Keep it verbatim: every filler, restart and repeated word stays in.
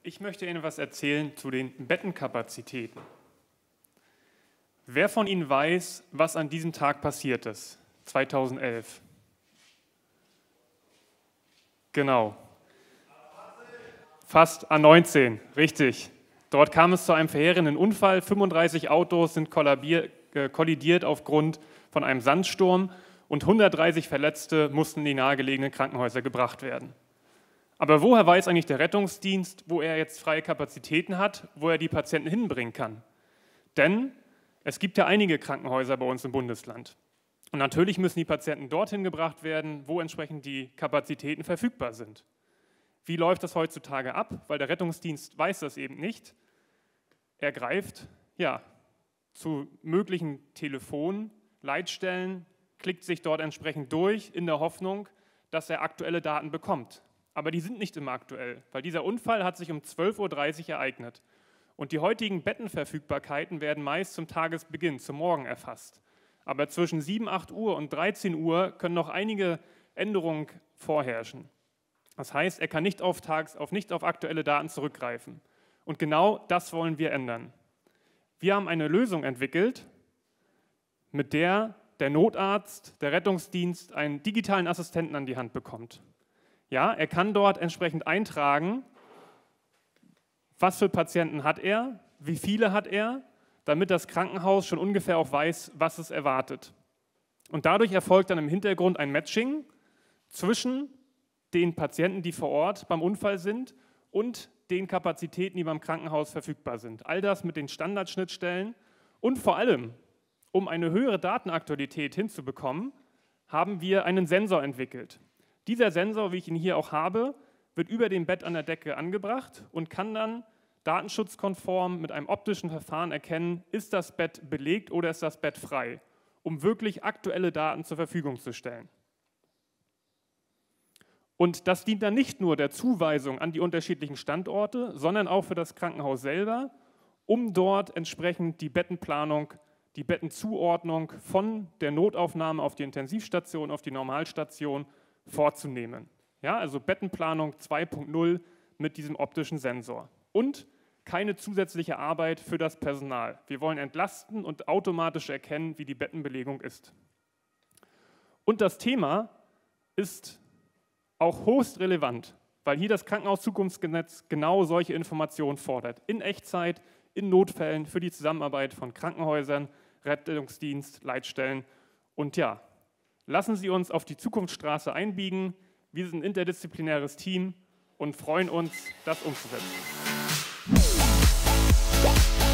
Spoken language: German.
Ich möchte Ihnen etwas erzählen zu den Bettenkapazitäten. Wer von Ihnen weiß, was an diesem Tag passiert ist, zweitausendelf? Genau. Fast A neunzehn, richtig. Dort kam es zu einem verheerenden Unfall. fünfunddreißig Autos sind äh, kollidiert aufgrund von einem Sandsturm und hundertdreißig Verletzte mussten in die nahegelegenen Krankenhäuser gebracht werden. Aber woher weiß eigentlich der Rettungsdienst, wo er jetzt freie Kapazitäten hat, wo er die Patienten hinbringen kann? Denn es gibt ja einige Krankenhäuser bei uns im Bundesland. Und natürlich müssen die Patienten dorthin gebracht werden, wo entsprechend die Kapazitäten verfügbar sind. Wie läuft das heutzutage ab? Weil der Rettungsdienst weiß das eben nicht. Er greift ja, zu möglichen Telefonleitstellen, klickt sich dort entsprechend durch in der Hoffnung, dass er aktuelle Daten bekommt. Aber die sind nicht immer aktuell, weil dieser Unfall hat sich um zwölf Uhr dreißig ereignet. Und die heutigen Bettenverfügbarkeiten werden meist zum Tagesbeginn, zum Morgen erfasst. Aber zwischen sieben, acht Uhr und dreizehn Uhr können noch einige Änderungen vorherrschen. Das heißt, er kann nicht auf, Tags-, auf nicht auf aktuelle Daten zurückgreifen. Und genau das wollen wir ändern. Wir haben eine Lösung entwickelt, mit der der Notarzt, der Rettungsdienst einen digitalen Assistenten an die Hand bekommt. Ja, er kann dort entsprechend eintragen, was für Patienten hat er, wie viele hat er, damit das Krankenhaus schon ungefähr auch weiß, was es erwartet. Und dadurch erfolgt dann im Hintergrund ein Matching zwischen den Patienten, die vor Ort beim Unfall sind, und den Kapazitäten, die beim Krankenhaus verfügbar sind. All das mit den Standardschnittstellen und vor allem, um eine höhere Datenaktualität hinzubekommen, haben wir einen Sensor entwickelt. Dieser Sensor, wie ich ihn hier auch habe, wird über dem Bett an der Decke angebracht und kann dann datenschutzkonform mit einem optischen Verfahren erkennen, ist das Bett belegt oder ist das Bett frei, um wirklich aktuelle Daten zur Verfügung zu stellen. Und das dient dann nicht nur der Zuweisung an die unterschiedlichen Standorte, sondern auch für das Krankenhaus selber, um dort entsprechend die Bettenplanung, die Bettenzuordnung von der Notaufnahme auf die Intensivstation, auf die Normalstation vorzunehmen. Ja, also Bettenplanung zwei Punkt null mit diesem optischen Sensor. Und keine zusätzliche Arbeit für das Personal. Wir wollen entlasten und automatisch erkennen, wie die Bettenbelegung ist. Und das Thema ist auch höchst relevant, weil hier das Krankenhauszukunftsgesetz genau solche Informationen fordert. In Echtzeit, in Notfällen, für die Zusammenarbeit von Krankenhäusern, Rettungsdienst, Leitstellen. Und ja, lassen Sie uns auf die Zukunftsstraße einbiegen. Wir sind ein interdisziplinäres Team und freuen uns, das umzusetzen.